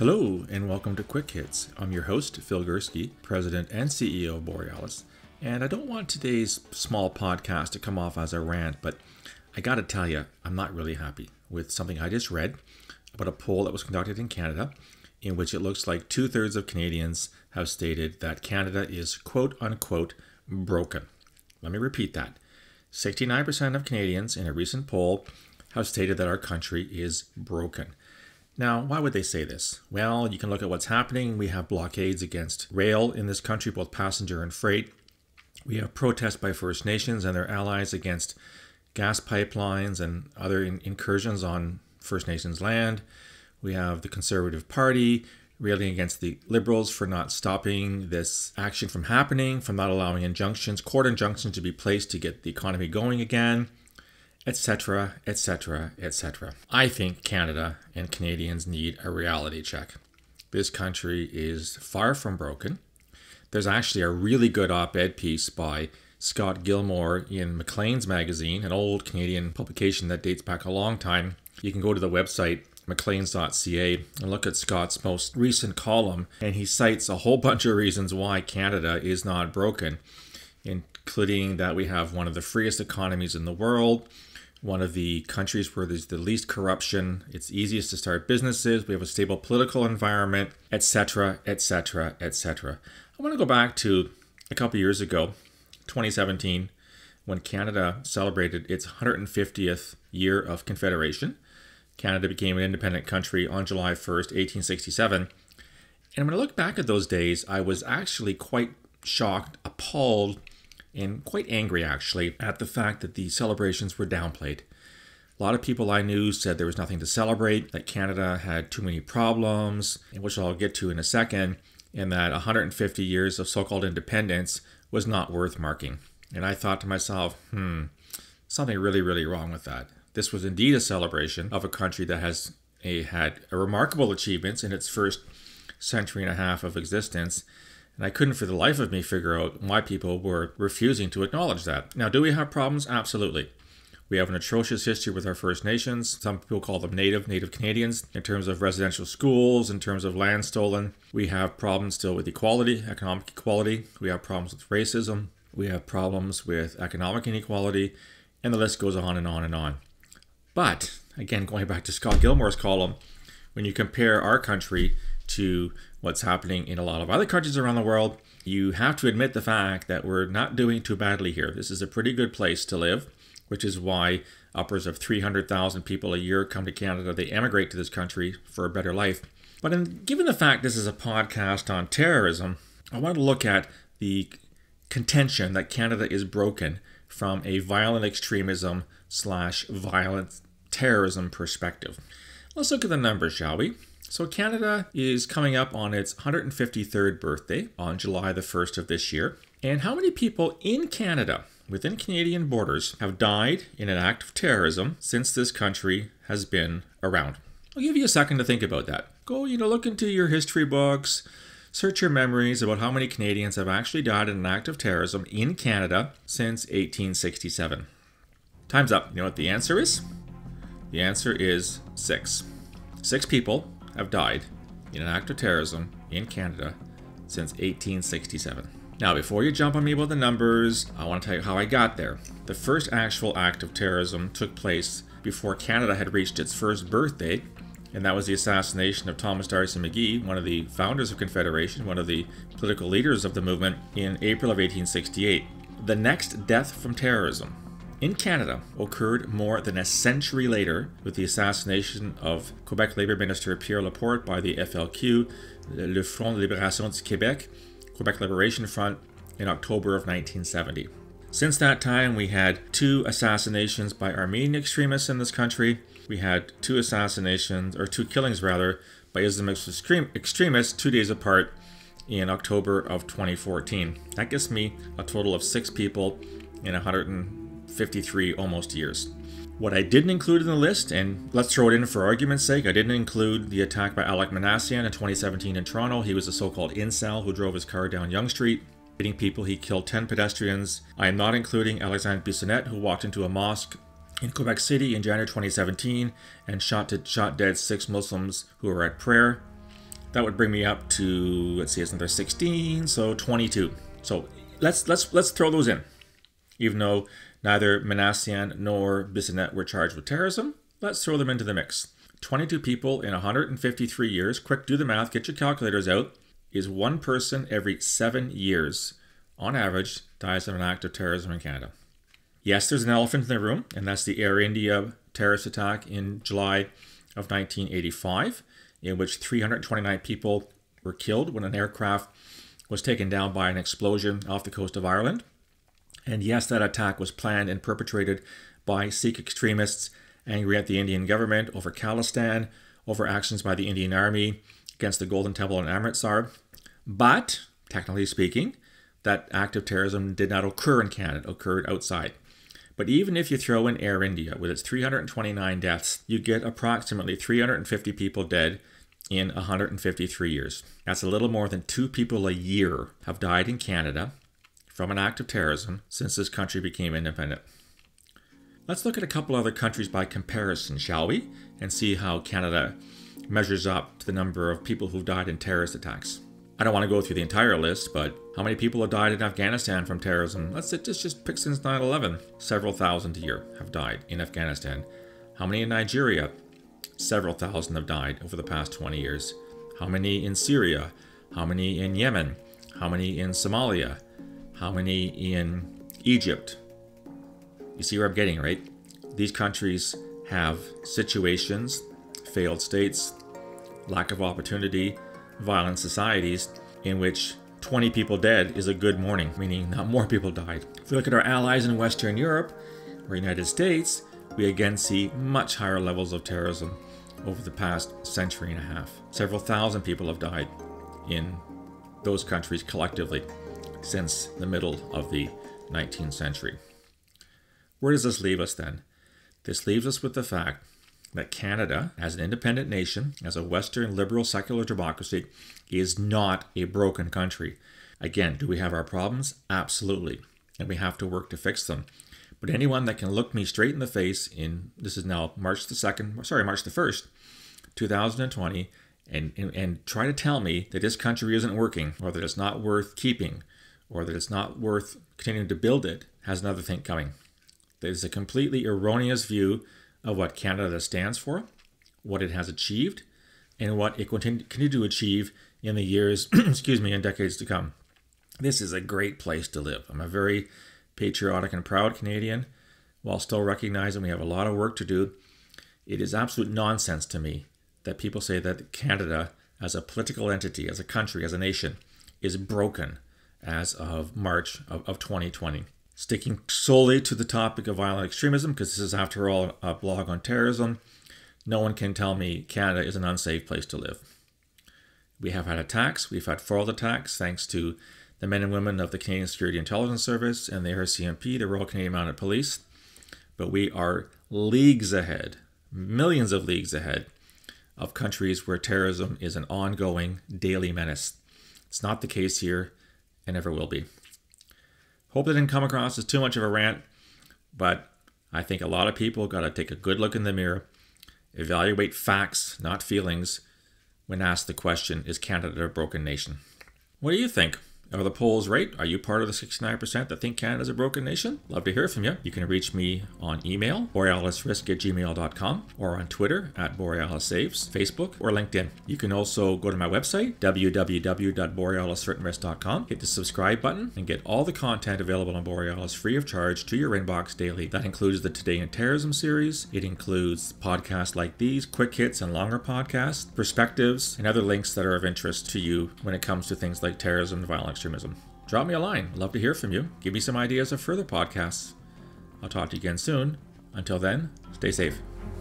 Hello and welcome to Quick Hits. I'm your host, Phil Gurski, President and CEO of Borealis. And I don't want today's small podcast to come off as a rant, but I gotta tell you, I'm not really happy with something I just read about a poll that was conducted in Canada, in which it looks like 2/3 of Canadians have stated that Canada is quote unquote broken. Let me repeat that. 69% of Canadians in a recent poll have stated that our country is broken. Now, why would they say this? Well, you can look at what's happening. We have blockades against rail in this country, both passenger and freight. We have protests by First Nations and their allies against gas pipelines and other incursions on First Nations land. We have the Conservative Party railing against the Liberals for not stopping this action from happening, from not allowing court injunctions to be placed to get the economy going again, etc., etc., etc. I think Canada and Canadians need a reality check. This country is far from broken. There's actually a really good op-ed piece by Scott Gilmore in Maclean's magazine, an old Canadian publication that dates back a long time. You can go to the website macleans.ca and look at Scott's most recent column, and he cites a whole bunch of reasons why Canada is not broken, including that we have one of the freest economies in the world, one of the countries where there's the least corruption, it's easiest to start businesses, we have a stable political environment, etc., etc., etc. I want to go back to a couple years ago, 2017, when Canada celebrated its 150th year of Confederation. Canada became an independent country on July 1st, 1867. And when I look back at those days, I was actually quite shocked, appalled, and quite angry actually at the fact that the celebrations were downplayed. A lot of people I knew said there was nothing to celebrate, that Canada had too many problems, which I'll get to in a second, and that 150 years of so-called independence was not worth marking. And I thought to myself, something really, really wrong with that. This was indeed a celebration of a country that has had remarkable achievements in its first century and a half of existence. And I couldn't for the life of me figure out why people were refusing to acknowledge that. Now, do we have problems? Absolutely. We have an atrocious history with our First Nations. Some people call them Native Canadians, in terms of residential schools, in terms of land stolen. We have problems still with equality, economic equality. We have problems with racism. We have problems with economic inequality. And the list goes on and on and on. But, again, going back to Scott Gilmore's column, when you compare our country to what's happening in a lot of other countries around the world, you have to admit the fact that we're not doing too badly here. This is a pretty good place to live, which is why upwards of 300,000 people a year come to Canada. They emigrate to this country for a better life. But given the fact this is a podcast on terrorism, I want to look at the contention that Canada is broken from a violent extremism / violent terrorism perspective. Let's look at the numbers, shall we? So Canada is coming up on its 153rd birthday on July the 1st of this year. And how many people in Canada, within Canadian borders, have died in an act of terrorism since this country has been around? I'll give you a second to think about that. Go, look into your history books, search your memories about how many Canadians have actually died in an act of terrorism in Canada since 1867. Time's up. You know what the answer is? The answer is 6. 6 people have died in an act of terrorism in Canada since 1867. Now, before you jump on me about the numbers, I want to tell you how I got there. The first actual act of terrorism took place before Canada had reached its first birthday, and that was the assassination of Thomas D'Arcy McGee, one of the founders of Confederation, one of the political leaders of the movement, in April of 1868. The next death from terrorism in Canada occurred more than a century later with the assassination of Quebec Labour Minister Pierre Laporte by the FLQ, le Front de Libération du Québec, Quebec Liberation Front, in October of 1970. Since that time, we had 2 assassinations by Armenian extremists in this country. We had 2 killings by Islamist extremists 2 days apart in October of 2014. That gives me a total of 6 people in 153 almost years. What I didn't include in the list, and let's throw it in for argument's sake, I didn't include the attack by Alec Manassian in 2017 in Toronto. He was a so-called incel who drove his car down Yonge Street, hitting people. He killed 10 pedestrians. I am not including Alexandre Bissonnette, who walked into a mosque in Quebec City in January 2017 and shot dead 6 Muslims who were at prayer. That would bring me up to, let's see, isn't there 16? So 22. So let's throw those in. Even though neither Manassian nor Bissonnette were charged with terrorism, let's throw them into the mix. 22 people in 153 years, quick, do the math, get your calculators out, is one person every 7 years, on average, dies of an act of terrorism in Canada. Yes, there's an elephant in the room, and that's the Air India terrorist attack in July of 1985, in which 329 people were killed when an aircraft was taken down by an explosion off the coast of Ireland. And yes, that attack was planned and perpetrated by Sikh extremists angry at the Indian government over Khalistan, over actions by the Indian Army against the Golden Temple in Amritsar. But, technically speaking, that act of terrorism did not occur in Canada, it occurred outside. But even if you throw in Air India with its 329 deaths, you get approximately 350 people dead in 153 years. That's a little more than 2 people a year have died in Canada from an act of terrorism since this country became independent. Let's look at a couple other countries by comparison, shall we? And see how Canada measures up to the number of people who've died in terrorist attacks. I don't want to go through the entire list, but how many people have died in Afghanistan from terrorism? Let's just pick since 9/11. Several thousand a year have died in Afghanistan. How many in Nigeria? Several thousand have died over the past 20 years. How many in Syria? How many in Yemen? How many in Somalia? How many in Egypt? You see where I'm getting, right? These countries have situations, failed states, lack of opportunity, violent societies in which 20 people dead is a good morning, meaning not more people died. If we look at our allies in Western Europe or United States, we again see much higher levels of terrorism over the past century and a half. Several thousand people have died in those countries collectively since the middle of the 19th century. Where does this leave us then? This leaves us with the fact that Canada, as an independent nation, as a Western liberal secular democracy, is not a broken country. Again, do we have our problems? Absolutely. And we have to work to fix them. But anyone that can look me straight in the face this is now March the 1st, 2020, and try to tell me that this country isn't working, or that it's not worth keeping, or that it's not worth continuing to build it, has another thing coming. There's a completely erroneous view of what Canada stands for, what it has achieved, and what it will continue to achieve in the years, and decades to come. This is a great place to live. I'm a very patriotic and proud Canadian, while still recognizing we have a lot of work to do. It is absolute nonsense to me that people say that Canada, as a political entity, as a country, as a nation, is broken as of March of 2020. Sticking solely to the topic of violent extremism, because this is, after all, a blog on terrorism, no one can tell me Canada is an unsafe place to live. We have had attacks. We've had foiled attacks thanks to the men and women of the Canadian Security Intelligence Service and the RCMP, the Royal Canadian Mounted Police. But we are leagues ahead, millions of leagues ahead, of countries where terrorism is an ongoing daily menace. It's not the case here and never will be. Hope that didn't come across as too much of a rant, but I think a lot of people got to take a good look in the mirror, evaluate facts, not feelings, when asked the question, is Canada a broken nation? What do you think? Are the polls right? Are you part of the 69% that think Canada is a broken nation? Love to hear from you. You can reach me on email, borealisrisk@gmail.com, or on Twitter @BorealisSaves, Facebook, or LinkedIn. You can also go to my website, www.borealiscertainrisk.com, hit the subscribe button, and get all the content available on Borealis free of charge to your inbox daily. That includes the Today in Terrorism series. It includes podcasts like these, quick hits and longer podcasts, perspectives, and other links that are of interest to you when it comes to things like terrorism and violent extremism. Drop me a line. I'd love to hear from you. Give me some ideas of further podcasts. I'll talk to you again soon. Until then, stay safe.